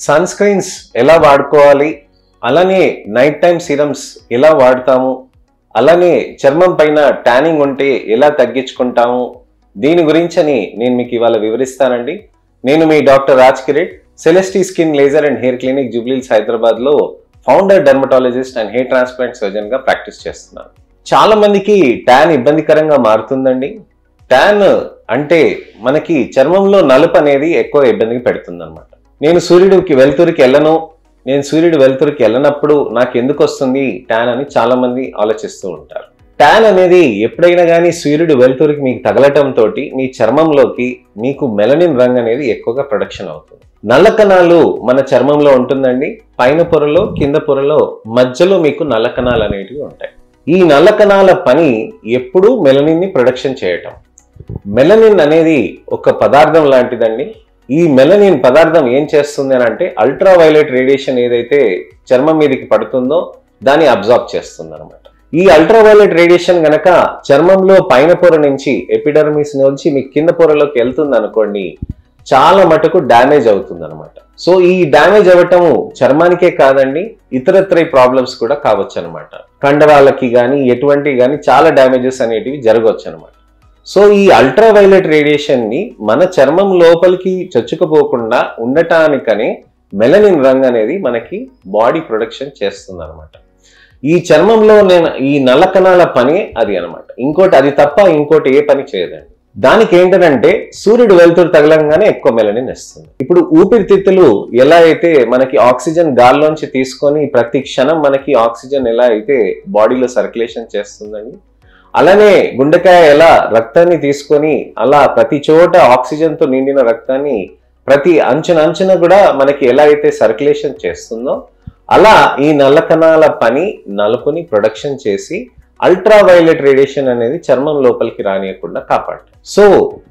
Sun screens ఎలా వాడుకోవాలి, అలానే నైట్ టైం సీరమ్స్ ఎలా వాడతాము, అలానే చర్మం పైన ట్యానింగ్ ఉంటే ఎలా తగ్గించుకుంటాము, దీని గురించని నేను మీకు ఇవాళ వివరిస్తానండి. నేను మీ doctor Raj Kirit, సెలెస్టీ skin laser and hair clinic Jubilee Hills Hyderabad లో founder dermatologist and hair transplant surgeon గా ప్రాక్టీస్ చేస్తున్నాను. చాలా మందికి ట్యాన్ ఇబ్బందికరంగా మారుతుందండి. ట్యాన్ అంటే మనకి చర్మంలో నలుపు అనేది ఎక్కువ ఇబ్బందికి పెడుతుంది అనమాట. నేను సూర్యుడికి వెలుతురికి వెళ్ళను, నేను సూర్యుడి వెలుతురికి వెళ్ళనప్పుడు నాకు ఎందుకు వస్తుంది ట్యాన్ అని చాలా మంది ఆలోచిస్తూ ఉంటారు. ట్యాన్ అనేది ఎప్పుడైనా కానీ సూర్యుడి వెలుతురికి మీకు తగలటంతో మీ చర్మంలోకి మీకు మెలనిన్ రంగు అనేది ఎక్కువగా ప్రొడక్షన్ అవుతుంది. నల్ల కణాలు మన చర్మంలో ఉంటుందండి. పైన పొరలో కింద పొరలో మధ్యలో మీకు నల్ల కణాలు అనేటివి ఉంటాయి. ఈ నల్ల కణాల పని ఎప్పుడూ మెలనిన్ ని ప్రొడక్షన్ చేయటం. మెలనిన్ అనేది ఒక పదార్థం లాంటిదండి. ఈ మెలనిన్ పదార్థం ఏం చేస్తుంది అని అంటే అల్ట్రా వైలెట్ రేడియేషన్ ఏదైతే చర్మం మీదకి పడుతుందో దాన్ని అబ్జార్బ్ చేస్తుంది అనమాట. ఈ అల్ట్రా వైలెట్ రేడియేషన్ గనక చర్మంలో పైన పొర నుంచి ఎపిడర్మిస్ నుంచి మీ కింద పొరలోకి వెళ్తుంది అనుకోండి, చాలా మటుకు డ్యామేజ్ అవుతుంది అనమాట. సో ఈ డ్యామేజ్ అవ్వటము చర్మానికే కాదండి, ఇతరత్ర ప్రాబ్లమ్స్ కూడా కావచ్చు అనమాట. కండరాలకి కానీ ఎటువంటి కానీ చాలా డ్యామేజెస్ అనేటివి జరగవచ్చు అనమాట. సో ఈ అల్ట్రా వైలెట్ రేడియేషన్ ని మన చర్మం లోపలికి చొచ్చుకుపోకుండా ఉండటానికనే మెలనిన్ రంగు అనేది మనకి బాడీ ప్రొడక్షన్ చేస్తుంది అనమాట. ఈ చర్మంలో ఈ నల్ల కణాల పని అది అనమాట. ఇంకోటి అది తప్ప ఇంకోటి ఏ పని చేయదండి. దానికి ఏంటంటే సూర్యుడు వెలుతురు తగలంగానే ఎక్కువ మెలనిన్ ఇస్తుంది. ఇప్పుడు ఊపిరితిత్తులు ఎలా అయితే మనకి ఆక్సిజన్ గాల్లోంచి తీసుకొని ప్రతి క్షణం మనకి ఆక్సిజన్ ఎలా అయితే బాడీలో సర్క్యులేషన్ చేస్తుందండి, అలానే గుండెకాయ ఎలా రక్తాన్ని తీసుకొని అలా ప్రతి చోట ఆక్సిజన్ తో నిండిన రక్తాన్ని ప్రతి అంచున కూడా మనకి ఎలా అయితే సర్క్యులేషన్ చేస్తుందో, అలా ఈ నల్ల కణాల పని నలుపుని ప్రొడక్షన్ చేసి అల్ట్రా వైలెట్ రేడియేషన్ అనేది చర్మం లోపలికి రానియకుండా కాపాడుతుంది. సో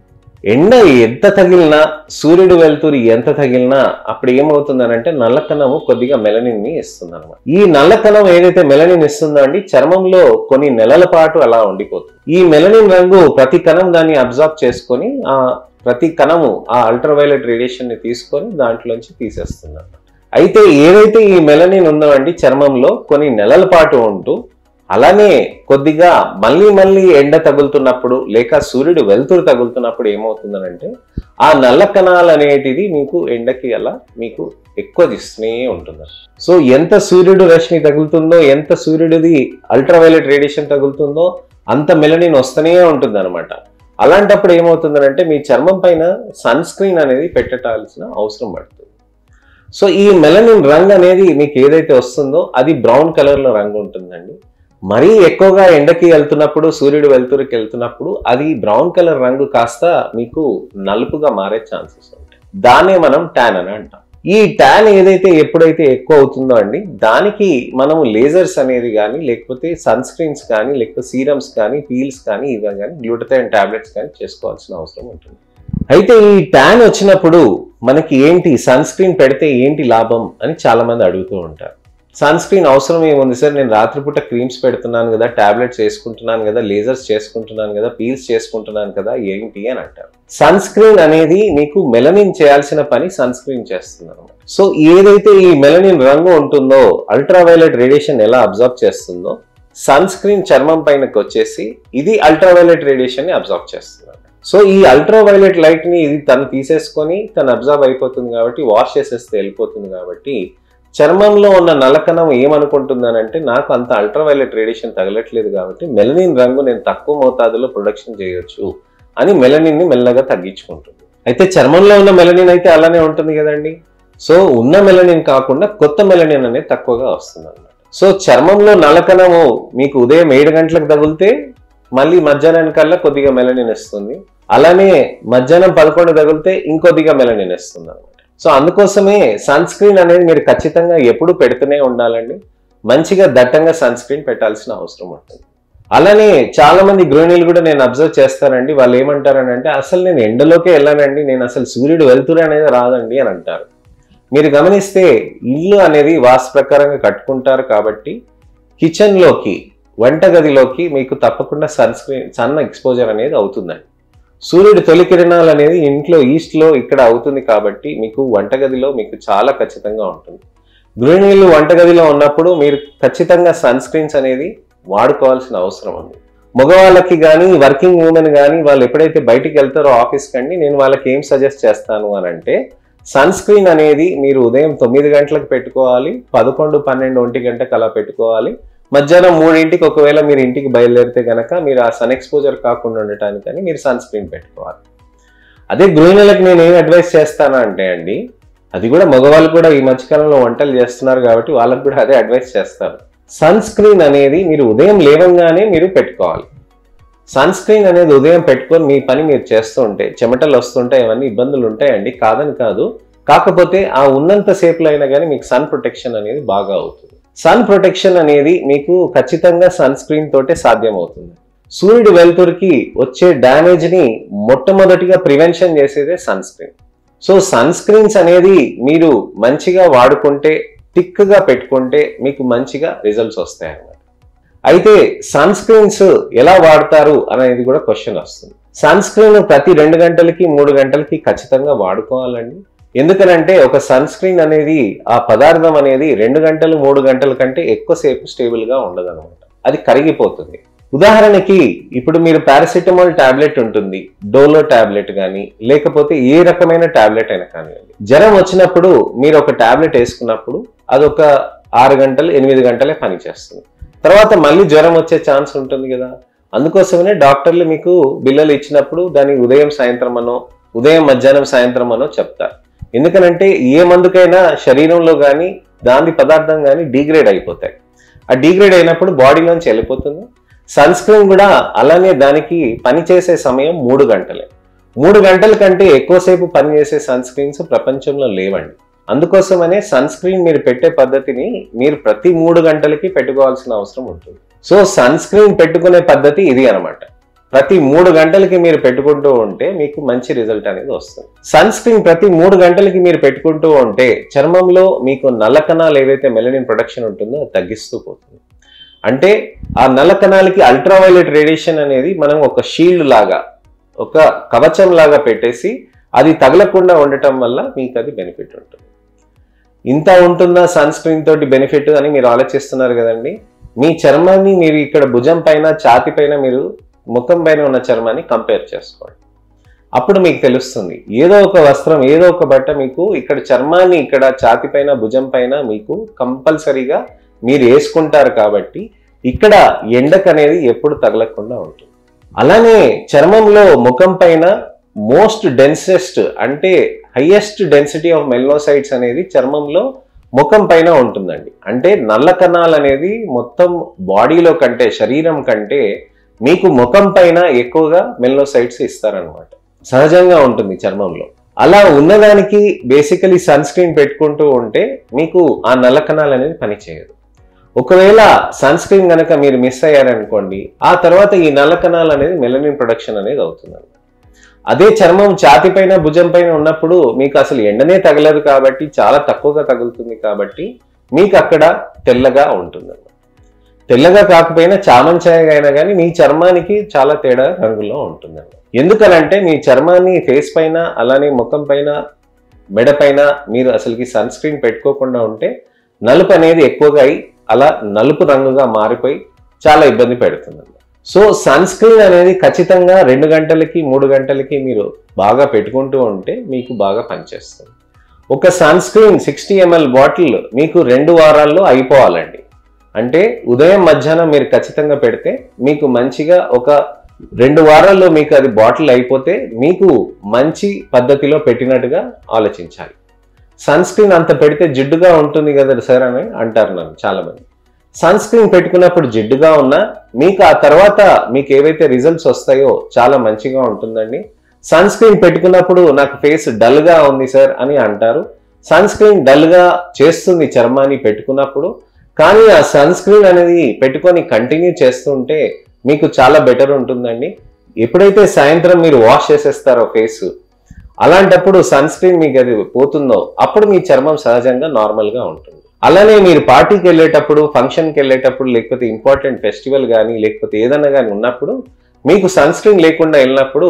ఎండ ఎంత తగిలినా, సూర్యుడు వెలుతురు ఎంత తగిలినా అప్పుడు ఏమవుతుందనంటే నల్ల కణము కొద్దిగా మెలనిన్ ని ఇస్తుంది అనమాట. ఈ నల్ల కణం ఏదైతే మెలనిన్ ఇస్తుందో అండి చర్మంలో కొన్ని నెలల పాటు అలా ఉండిపోతుంది. ఈ మెలనిన్ రంగు ప్రతి కణం దాన్ని అబ్జార్బ్ చేసుకొని ప్రతి కణము ఆ అల్ట్రావైలెట్ రేడియేషన్ ని తీసుకొని దాంట్లోంచి తీసేస్తుంది అన్నమాట. అయితే ఏదైతే ఈ మెలనిన్ ఉందో అండి చర్మంలో కొన్ని నెలల పాటు ఉంటూ అలానే కొద్దిగా మళ్ళీ ఎండ తగులుతున్నప్పుడు లేక సూర్యుడు వెలుతురు తగులుతున్నప్పుడు ఏమవుతుందనంటే ఆ నల్ల కణాలు అనేటిది మీకు ఎండకి అలా మీకు ఎక్కువ తీస్తూనే ఉంటుంది. సో ఎంత సూర్యుడు రశ్మి తగులుతుందో, ఎంత సూర్యుడిది అల్ట్రావైలెట్ రేడియేషన్ తగులుతుందో అంత మెలనిన్ వస్తూనే ఉంటుంది అనమాట. అలాంటప్పుడు ఏమవుతుందనంటే మీ చర్మం పైన సన్ స్క్రీన్ అనేది పెట్టాల్సిన అవసరం పడుతుంది. సో ఈ మెలనిన్ రంగు అనేది మీకు ఏదైతే వస్తుందో అది బ్రౌన్ కలర్ లో రంగు ఉంటుందండి. మరీ ఎక్కువగా ఎండకి వెళ్తున్నప్పుడు, సూర్యుడు వెలుతురుకి వెళ్తున్నప్పుడు అది బ్రౌన్ కలర్ రంగు కాస్త మీకు నలుపుగా మారే ఛాన్సెస్ ఉంటాయి. దాన్నే మనం ట్యాన్ అని అంటాం. ఈ ట్యాన్ ఏదైతే ఎప్పుడైతే ఎక్కువ అవుతుందో అండి దానికి మనము లేజర్స్ అనేది కానీ లేకపోతే సన్ స్క్రీన్స్ కానీ లేకపోతే సీరమ్స్ కానీ పీల్స్ కానీ ఇవి కానీ గ్లూటథైన్ టాబ్లెట్స్ కానీ చేసుకోవాల్సిన అవసరం ఉంటుంది. అయితే ఈ ట్యాన్ వచ్చినప్పుడు మనకి ఏంటి సన్ స్క్రీన్ పెడితే ఏంటి లాభం అని చాలా మంది అడుగుతూ ఉంటారు. సన్ స్క్రీన్ అవసరం ఏముంది సార్, నేను రాత్రిపూట క్రీమ్స్ పెడుతున్నాను కదా, టాబ్లెట్స్ వేసుకుంటున్నాను కదా, లేజర్స్ చేసుకుంటున్నాను కదా, పీల్స్ చేసుకుంటున్నాను కదా, ఏంటి అని అంటారు. సన్ స్క్రీన్ అనేది మీకు మెలనిన్ చేయాల్సిన పని సన్ స్క్రీన్ చేస్తుంది అనమాట. సో ఏదైతే ఈ మెలనిన్ రంగు ఉంటుందో అల్ట్రావైలెట్ రేడియేషన్ ఎలా అబ్జార్బ్ చేస్తుందో సన్ స్క్రీన్ చర్మం పైనకి వచ్చేసి ఇది అల్ట్రావైలెట్ రేడియేషన్ ని అబ్జార్బ్ చేస్తుంది. సో ఈ అల్ట్రావైలెట్ లైట్ ని ఇది తను తీసేసుకొని తను అబ్జార్బ్ అయిపోతుంది కాబట్టి వాష్ చేసేస్తే వెళ్ళిపోతుంది కాబట్టి చర్మంలో ఉన్న నల్లకణం ఏమనుకుంటుందనంటే నాకు అంత అల్ట్రావైలెట్ రేడియేషన్ తగలట్లేదు కాబట్టి మెలనిన్ రంగు నేను తక్కువ మోతాదులో ప్రొడక్షన్ చేయొచ్చు అని మెలనిన్ ని మెల్లగా తగ్గించుకుంటుంది. అయితే చర్మంలో ఉన్న మెలనిన్ అయితే అలానే ఉంటుంది కదండి. సో ఉన్న మెలనిన్ కాకుండా కొత్త మెలనిన్ అనేది తక్కువగా వస్తుంది అనమాట. సో చర్మంలో నల్లకణము మీకు ఉదయం 7 గంటలకు తగిలితే మళ్ళీ మధ్యాహ్నానికల్లా కొద్దిగా మెలనిన్ ఇస్తుంది, అలానే మధ్యాహ్నం 11 తగిలితే ఇంకొద్దిగా మెలనిన్ ఇస్తుంది అనమాట. సో అందుకోసమే సన్ స్క్రీన్ అనేది మీరు ఖచ్చితంగా ఎప్పుడు పెడుతూనే ఉండాలండి. మంచిగా దట్టంగా సన్ స్క్రీన్ పెట్టాల్సిన అవసరం ఉంటుంది. అలానే చాలా మంది గృహిణులు కూడా నేను అబ్జర్వ్ చేస్తానండి, వాళ్ళు ఏమంటారనంటే అసలు నేను ఎండలోకే వెళ్ళానండి, నేను అసలు సూర్యుడు వెలుతురు అనేది రాదండి అని అంటారు. మీరు గమనిస్తే ఇల్లు అనేది వాస్తు ప్రకారంగా కట్టుకుంటారు కాబట్టి కిచెన్లోకి వంటగదిలోకి మీకు తప్పకుండా సన్ ఎక్స్పోజర్ అనేది అవుతుందండి. సూర్యుడి తొలి కిరణాలు అనేది ఇంట్లో ఈస్ట్లో ఇక్కడ అవుతుంది కాబట్టి మీకు వంటగదిలో మీకు చాలా ఖచ్చితంగా ఉంటుంది. గృహిణీలు వంటగదిలో ఉన్నప్పుడు మీరు ఖచ్చితంగా సన్ స్క్రీన్స్ అనేది వాడుకోవాల్సిన అవసరం ఉంది. మగవాళ్ళకి కానీ వర్కింగ్ ఉమెన్ కానీ వాళ్ళు ఎప్పుడైతే బయటికి వెళ్తారో ఆఫీస్కి అండి, నేను వాళ్ళకి ఏం సజెస్ట్ చేస్తాను అని అంటే సన్ స్క్రీన్ అనేది మీరు ఉదయం 9 గంటలకు పెట్టుకోవాలి, 11, 12, 1 గంటకు అలా పెట్టుకోవాలి. మధ్యాహ్నం 3ంటికి ఒకవేళ మీరు ఇంటికి బయలుదేరితే కనుక మీరు ఆ సన్ ఎక్స్పోజర్ కాకుండా ఉండటానికని మీరు సన్ స్క్రీన్ పెట్టుకోవాలి. అదే గృహిణులకు నేను ఏం అడ్వైస్ చేస్తాను అంటే అండి, అది కూడా మగవాళ్ళు కూడా ఈ మధ్యకాలంలో వంటలు చేస్తున్నారు కాబట్టి వాళ్ళకు కూడా అదే అడ్వైస్ చేస్తారు. సన్ స్క్రీన్ అనేది మీరు ఉదయం లేవంగానే మీరు పెట్టుకోవాలి. సన్ స్క్రీన్ అనేది ఉదయం పెట్టుకొని మీ పని మీరు చేస్తూ ఉంటే చెమటలు వస్తుంటాయి, అవన్నీ ఇబ్బందులు ఉంటాయండి, కాదని కాదు. కాకపోతే ఆ ఉన్నంత సేపులో అయినా కానీ మీకు సన్ ప్రొటెక్షన్ అనేది బాగా అవుతుంది. సన్ ప్రొటెక్షన్ అనేది మీకు ఖచ్చితంగా సన్ స్క్రీన్ తోటే సాధ్యమవుతుంది. సూర్యుడి వెలుతురికి వచ్చే డ్యామేజ్ని మొట్టమొదటిగా ప్రివెన్షన్ చేసేదే sun screen. So sun screens అనేది మీరు మంచిగా వాడుకుంటే, థిక్గా పెట్టుకుంటే మీకు మంచిగా రిజల్ట్స్ వస్తాయి అన్నమాట. అయితే సన్ స్క్రీన్స్ ఎలా వాడతారు అనేది కూడా క్వశ్చన్ వస్తుంది. సన్ స్క్రీన్ ప్రతి 2 గంటలకి 3 గంటలకి ఖచ్చితంగా వాడుకోవాలండి. ఎందుకనంటే ఒక సన్ స్క్రీన్ అనేది ఆ పదార్థం అనేది 2 గంటలు 3 గంటల కంటే ఎక్కువసేపు స్టేబుల్గా ఉండదు అనమాట, అది కరిగిపోతుంది. ఉదాహరణకి ఇప్పుడు మీరు పారాసిటమాల్ టాబ్లెట్ ఉంటుంది, డోలో టాబ్లెట్ కానీ లేకపోతే ఏ రకమైన టాబ్లెట్ అయినా కానివ్వండి, జ్వరం వచ్చినప్పుడు మీరు ఒక టాబ్లెట్ వేసుకున్నప్పుడు అదొక 6 గంటలు 8 గంటలే పనిచేస్తుంది. తర్వాత మళ్ళీ జ్వరం వచ్చే ఛాన్స్ ఉంటుంది కదా, అందుకోసమనే డాక్టర్లు మీకు బిల్లలు ఇచ్చినప్పుడు దాన్ని ఉదయం సాయంత్రం అనో ఉదయం మధ్యాహ్నం సాయంత్రం అనో చెప్తారు. ఎందుకనంటే ఏ మందుకైనా శరీరంలో కానీ దాని పదార్థం కానీ డీగ్రేడ్ అయిపోతాయి. ఆ డీగ్రేడ్ అయినప్పుడు బాడీలోంచి వెళ్ళిపోతుంది. సన్ స్క్రీన్ కూడా అలానే దానికి పనిచేసే సమయం 3 గంటలే. 3 గంటల కంటే ఎక్కువసేపు పనిచేసే సన్ స్క్రీన్స్ ప్రపంచంలో లేవండి. అందుకోసమనే సన్ స్క్రీన్ మీరు పెట్టే పద్ధతిని మీరు ప్రతి 3 గంటలకి పెట్టుకోవాల్సిన అవసరం ఉంటుంది. సో సన్ స్క్రీన్ పెట్టుకునే పద్ధతి ఇది అనమాట. ప్రతి 3 గంటలకి మీరు పెట్టుకుంటూ ఉంటే మీకు మంచి రిజల్ట్ అనేది వస్తుంది. సన్ స్క్రీన్ ప్రతి 3 గంటలకి మీరు పెట్టుకుంటూ ఉంటే చర్మంలో మీకు నల్ల కణాలు ఏవైతే మెలనిన్ ప్రొడక్షన్ ఉంటుందో అది తగ్గిస్తూ పోతుంది. అంటే ఆ నల్ల కణాలకి అల్ట్రావైలెట్ రేడియేషన్ అనేది మనం ఒక షీల్డ్ లాగా, ఒక కవచం లాగా పెట్టేసి అది తగలకుండా ఉండటం వల్ల మీకు అది బెనిఫిట్ ఉంటుంది. ఇంత ఉంటుందా సన్ స్క్రీన్ తోటి బెనిఫిట్ అని మీరు ఆలోచిస్తున్నారు కదండి. మీ చర్మాన్ని మీరు ఇక్కడ భుజం పైన ఛాతి పైన మీరు ముఖం పైన ఉన్న చర్మాన్ని కంపేర్ చేసుకోండి. అప్పుడు మీకు తెలుస్తుంది ఏదో ఒక వస్త్రం ఏదో ఒక బట్ట మీకు ఇక్కడ చర్మాన్ని ఇక్కడ ఛాతి పైన భుజం పైన మీకు కంపల్సరీగా మీరు వేసుకుంటారు కాబట్టి ఇక్కడ ఎండకు అనేది ఎప్పుడు తగలకుండా ఉంటుంది. అలానే చర్మంలో ముఖం పైన మోస్ట్ డెన్సెస్ట్ అంటే హైయెస్ట్ డెన్సిటీ ఆఫ్ మెలనోసైట్స్ అనేది చర్మంలో ముఖం పైన ఉంటుందండి. అంటే నల్ల కణాలు అనేది మొత్తం బాడీలో కంటే శరీరం కంటే మీకు ముఖం పైన ఎక్కువగా మెలనోసైట్స్ ఇస్తారనమాట, సహజంగా ఉంటుంది చర్మంలో. అలా ఉన్నదానికి బేసికలీ సన్ స్క్రీన్ పెట్టుకుంటూ ఉంటే మీకు ఆ నల్ల కణాలు అనేది పనిచేయదు. ఒకవేళ సన్ స్క్రీన్ కనుక మీరు మిస్ అయ్యారనుకోండి, ఆ తర్వాత ఈ నల్ల కణాలు అనేది మెలనిన్ ప్రొడక్షన్ అనేది అవుతుందండి. అదే చర్మం ఛాతి పైన భుజం పైన ఉన్నప్పుడు మీకు అసలు ఎండనే తగలదు కాబట్టి చాలా తక్కువగా తగులుతుంది కాబట్టి మీకు అక్కడ తెల్లగా ఉంటుందండి. తెల్లగా కాకపోయినా చామంచాయగా అయినా కానీ మీ చర్మానికి చాలా తేడా రంగులో ఉంటుందండి. ఎందుకనంటే మీ చర్మాన్ని ఫేస్ పైన అలానే ముఖం పైన మెడ పైన మీరు అసలుకి సన్ స్క్రీన్ పెట్టుకోకుండా ఉంటే నలుపు అనేది ఎక్కువగా అయి అలా నలుపు రంగుగా మారిపోయి చాలా ఇబ్బంది పెడుతుందండి. సో సన్ స్క్రీన్ అనేది ఖచ్చితంగా 2 గంటలకి 3 గంటలకి మీరు బాగా పెట్టుకుంటూ ఉంటే మీకు బాగా పనిచేస్తుంది. ఒక సన్ స్క్రీన్ 60 ml బాటిల్ మీకు 2 వారాల్లో అయిపోవాలండి. అంటే ఉదయం మధ్యాహ్నం మీరు ఖచ్చితంగా పెడితే మీకు మంచిగా ఒక 2 వారాల్లో మీకు అది బాటిల్ అయిపోతే మీకు మంచి పద్ధతిలో పెట్టినట్టుగా ఆలోచించాలి. సన్ స్క్రీన్ అంత పెడితే జిడ్డుగా ఉంటుంది కదా సార్ అని అంటారు నన్ను చాలా మంది. సన్ స్క్రీన్ పెట్టుకున్నప్పుడు జిడ్డుగా ఉన్నా మీకు ఆ తర్వాత మీకు ఏవైతే రిజల్ట్స్ వస్తాయో చాలా మంచిగా ఉంటుందండి. సన్ స్క్రీన్ పెట్టుకున్నప్పుడు నాకు ఫేస్ డల్గా ఉంది సార్ అని అంటారు. సన్ స్క్రీన్ డల్గా చేస్తుంది చర్మాన్ని పెట్టుకున్నప్పుడు, కానీ ఆ సన్ స్క్రీన్ అనేది పెట్టుకొని కంటిన్యూ చేస్తుంటే మీకు చాలా బెటర్ ఉంటుందండి. ఎప్పుడైతే సాయంత్రం మీరు వాష్ చేసేస్తారో ఫేస్, అలాంటప్పుడు సన్ స్క్రీన్ మీకు అది పోతుందో అప్పుడు మీ చర్మం సహజంగా నార్మల్గా ఉంటుంది. అలానే మీరు పార్టీకి వెళ్ళేటప్పుడు, ఫంక్షన్కి వెళ్ళేటప్పుడు, లేకపోతే ఇంపార్టెంట్ ఫెస్టివల్ కానీ లేకపోతే ఏదైనా కానీ ఉన్నప్పుడు మీకు సన్ స్క్రీన్ లేకుండా వెళ్ళినప్పుడు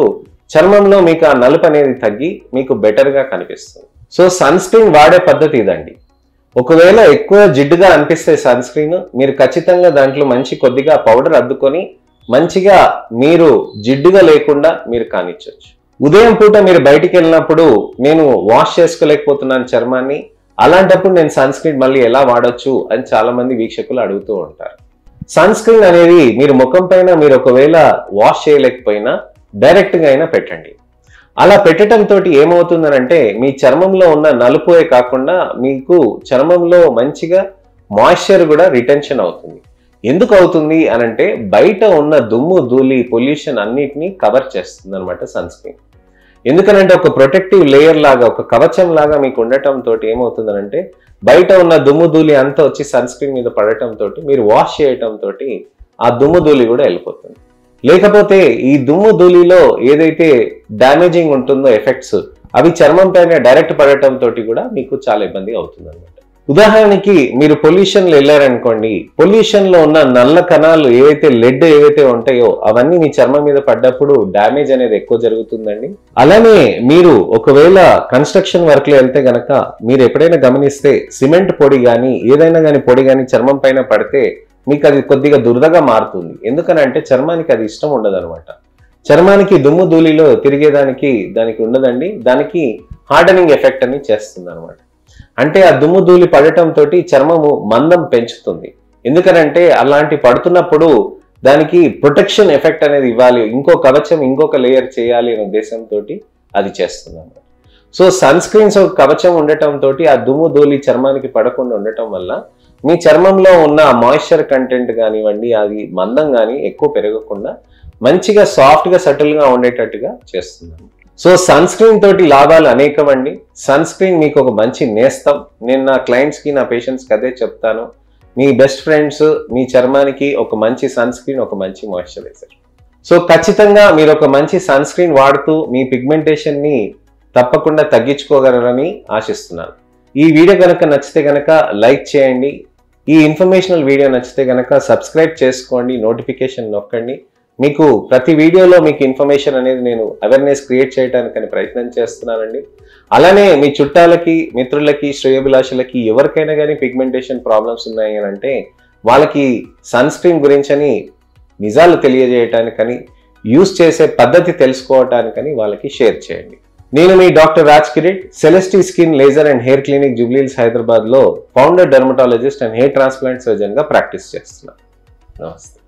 చర్మంలో మీకు ఆ నలుపు అనేది తగ్గి మీకు బెటర్గా కనిపిస్తుంది. సో సన్ స్క్రీన్ వాడే పద్ధతి ఇదండి. ఒకవేళ ఎక్కువ జిడ్డుగా అనిపిస్తే సన్ స్క్రీన్, మీరు ఖచ్చితంగా దాంట్లో మంచి కొద్దిగా పౌడర్ అద్దుకొని మంచిగా మీరు జిడ్డుగా లేకుండా మీరు కానిచ్చవచ్చు. ఉదయం పూట మీరు బయటికి వెళ్ళినప్పుడు నేను వాష్ చేసుకోలేకపోతున్నాను చర్మాన్ని, అలాంటప్పుడు నేను సన్ స్క్రీన్ మళ్ళీ ఎలా వాడొచ్చు అని చాలా మంది వీక్షకులు అడుగుతూ ఉంటారు. సన్ స్క్రీన్ అనేది మీరు ముఖం పైన మీరు ఒకవేళ వాష్ చేయలేకపోయినా డైరెక్ట్గా అయినా పెట్టండి. అలా పెట్టడంతో ఏమవుతుందనంటే మీ చర్మంలో ఉన్న నలుపుయే కాకుండా మీకు చర్మంలో మంచిగా మాయిశ్చర్ కూడా రిటెన్షన్ అవుతుంది. ఎందుకు అవుతుంది అనంటే బయట ఉన్న దుమ్ము ధూళి పొల్యూషన్ అన్నిటినీ కవర్ చేస్తుంది అనమాట సన్ స్క్రీన్. ఎందుకనంటే ఒక ప్రొటెక్టివ్ లేయర్ లాగా, ఒక కవచం లాగా మీకు ఉండటంతో ఏమవుతుందనంటే బయట ఉన్న దుమ్ము ధూళి అంతా వచ్చి సన్ స్క్రీన్ మీద పడటంతో మీరు వాష్ చేయటంతో ఆ దుమ్ము ధూళి కూడా వెళ్ళిపోతుంది. లేకపోతే ఈ దుమ్ము ధూళిలో ఏదైతే డ్యామేజింగ్ ఉంటుందో ఎఫెక్ట్స్ అవి చర్మం పైన డైరెక్ట్ పడటంతో కూడా మీకు చాలా ఇబ్బంది అవుతుంది అనమాట. ఉదాహరణకి మీరు పొల్యూషన్లో వెళ్ళారనుకోండి, పొల్యూషన్లో ఉన్న నల్ల కణాలు ఏవైతే లెడ్ ఏవైతే ఉంటాయో అవన్నీ మీ చర్మం మీద పడ్డప్పుడు డ్యామేజ్ అనేది ఎక్కువ జరుగుతుందండి. అలానే మీరు ఒకవేళ కన్స్ట్రక్షన్ వర్క్ లో వెళ్తే గనక మీరు ఎప్పుడైనా గమనిస్తే సిమెంట్ పొడి కానీ ఏదైనా కానీ పొడి కానీ చర్మం పైన పడితే మీకు అది కొద్దిగా దురదగా మారుతుంది. ఎందుకనంటే చర్మానికి అది ఇష్టం ఉండదు అనమాట. చర్మానికి దుమ్ము ధూళిలో తిరిగేదానికి దానికి ఉండదండి, దానికి హార్డనింగ్ ఎఫెక్ట్ అని చేస్తుంది అనమాట. అంటే ఆ దుమ్ము ధూళి పడటంతో చర్మము మందం పెంచుతుంది. ఎందుకనంటే అలాంటి పడుతున్నప్పుడు దానికి ప్రొటెక్షన్ ఎఫెక్ట్ అనేది ఇవ్వాలి, ఇంకో కవచం ఇంకొక లేయర్ చేయాలి అనే ఉద్దేశంతో అది చేస్తుంది అన్నమాట. సో సన్ స్క్రీన్స్ ఒక కవచం ఉండటంతో ఆ దుమ్ము ధూళి చర్మానికి పడకుండా ఉండటం వల్ల మీ చర్మంలో ఉన్న మాయిశ్చర్ కంటెంట్ కానివ్వండి, అది మందం కానీ ఎక్కువ పెరగకుండా మంచిగా సాఫ్ట్గా సటిల్గా ఉండేటట్టుగా చేస్తుంది. సో సన్ స్క్రీన్ తోటి లాభాలు అనేకం అండి. సన్ స్క్రీన్ మీకు ఒక మంచి నేస్తం. నేను నా క్లయింట్స్కి నా పేషెంట్స్కి అదే చెప్తాను, మీ బెస్ట్ ఫ్రెండ్స్ మీ చర్మానికి ఒక మంచి సన్ స్క్రీన్, ఒక మంచి మాయిశ్చరైజర్. సో ఖచ్చితంగా మీరు ఒక మంచి సన్ స్క్రీన్ వాడుతూ మీ పిగ్మెంటేషన్ని తప్పకుండా తగ్గించుకోగలరని ఆశిస్తున్నాను. ఈ వీడియో కనుక నచ్చితే కనుక లైక్ చేయండి. ఈ ఇన్ఫర్మేషనల్ వీడియో నచ్చితే కనుక సబ్స్క్రైబ్ చేసుకోండి, నోటిఫికేషన్ నొక్కండి. మీకు ప్రతి వీడియోలో మీకు ఇన్ఫర్మేషన్ అనేది నేను అవేర్నెస్ క్రియేట్ చేయడానికని ప్రయత్నం చేస్తున్నానండి. అలానే మీ చుట్టాలకి, మిత్రులకి, శ్రేయోభిలాషులకి ఎవరికైనా కానీ పిగ్మెంటేషన్ ప్రాబ్లమ్స్ ఉన్నాయి అని అంటే వాళ్ళకి సన్ స్క్రీన్ గురించని నిజాలు తెలియజేయటానికని, యూస్ చేసే పద్ధతి తెలుసుకోవటానికని వాళ్ళకి షేర్ చేయండి. నేను మీ doctor Raj Kirit, సెలెస్టీ skin laser and hair clinic Jubilee Hills హైదరాబాద్లో founder dermatologist and hair transplant సర్జన్గా practice చేస్తున్నాను. నమస్తే.